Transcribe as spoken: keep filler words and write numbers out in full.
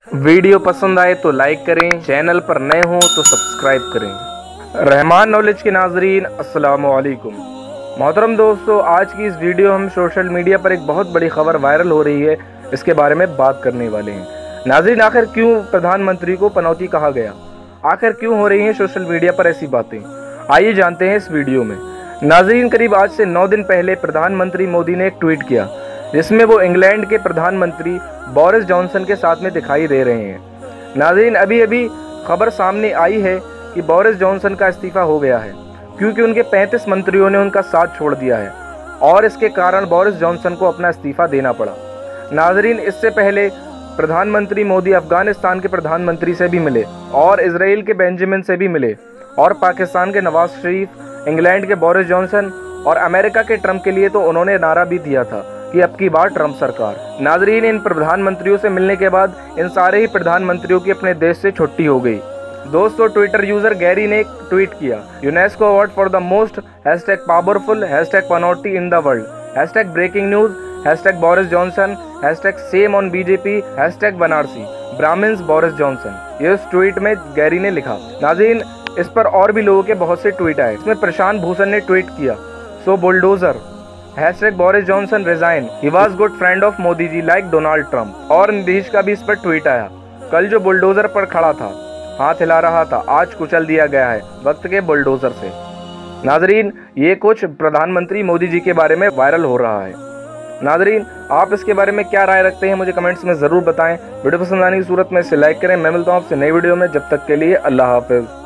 Video पसंद आए तो लाइक करें, चैनल पर नए हों तो सब्सक्राइब करें। रहमान नॉलेज के नाजरीन अस्सलाम वालेकुम। मोहतरम दोस्तों, आज की इस वीडियो हम सोशल मीडिया पर एक बहुत बड़ी खबर वायरल हो रही है, इसके बारे में बात करने वाले हैं। नाजरीन, आखिर क्यों प्रधानमंत्री को पनौती कहा गया? आखिर क्यों हो रही हैं सोशल मीडिया पर ऐसी बातें? आइए जानते हैं इस वीडियो में। नाजरीन, करीब आज से नौ दिन पहले प्रधानमंत्री मोदी ने एक ट्वीट किया जिसमें वो इंग्लैंड के प्रधानमंत्री बोरिस जॉनसन के साथ में दिखाई दे रहे हैं। नाज़रीन, अभी अभी खबर सामने आई है कि बोरिस जॉनसन का इस्तीफ़ा हो गया है क्योंकि उनके पैंतीस मंत्रियों ने उनका साथ छोड़ दिया है और इसके कारण बोरिस जॉनसन को अपना इस्तीफ़ा देना पड़ा। नाज़रीन, इससे पहले प्रधानमंत्री मोदी अफगानिस्तान के प्रधानमंत्री से भी मिले और इजराइल के बेंजामिन से भी मिले और पाकिस्तान के नवाज शरीफ, इंग्लैंड के बोरिस जॉनसन और अमेरिका के ट्रंप के लिए तो उन्होंने नारा भी दिया था कि अब की बार ट्रंप सरकार। नाजरीन, इन प्रधानमंत्रियों से मिलने के बाद इन सारे ही प्रधानमंत्रियों की अपने देश से छुट्टी हो गई। दोस्तों, ट्विटर यूजर गैरी ने एक ट्वीट किया, UNESCO award for the most hashtag powerful hashtag panauti in the world hashtag breaking news hashtag Boris Johnson hashtag shame on BJP hashtag Banarasi Brahmins Boris Johnson. ये उस ट्वीट में गैरी ने लिखा। नाजरीन, इस पर और भी लोगों के बहुत से ट्वीट आए। इसमें प्रशांत भूषण ने ट्वीट किया, so bulldozer hashtag Boris Johnson resign, he was good friend of Modi ji like Donald Trump. और नीतीश का भी इस पर ट्वीट आया, कल जो बुलडोजर पर खड़ा था, हाथ हिला रहा था, आज कुचल दिया गया है वक्त के बुलडोजर से। नाजरीन, ये कुछ प्रधानमंत्री मोदी जी के बारे में वायरल हो रहा है। नाजरीन, आप इसके बारे में क्या राय रखते हैं मुझे कमेंट्स में ज़रूर बताएं। वीडियो पसंद आने की सूरत में इसे लाइक करें। मैं मिलता हूँ आपसे नई वीडियो में, जब तक के लिए अल्लाह हाफिज़।